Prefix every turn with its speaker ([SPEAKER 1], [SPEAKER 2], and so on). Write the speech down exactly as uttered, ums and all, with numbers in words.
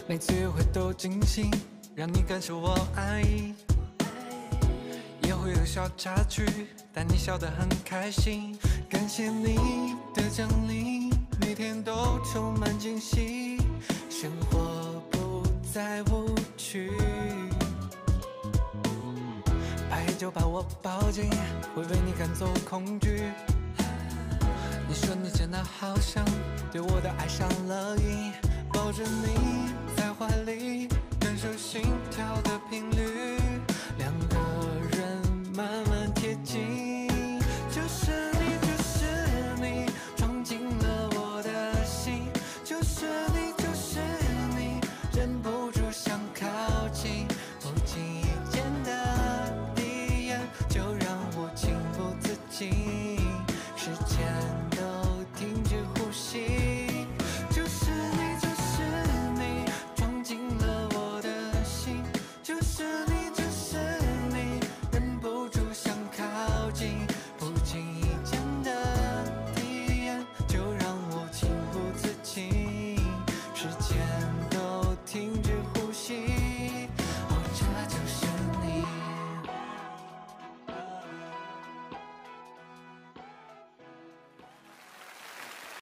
[SPEAKER 1] 每次约会都惊喜，让你感受我爱意。也会有小插曲，但你笑得很开心。感谢你的奖励，每天都充满惊喜，生活不再无趣。拍就把我抱紧，会为你赶走恐惧。你说你真的好想对我的爱上了瘾，抱着你在怀里，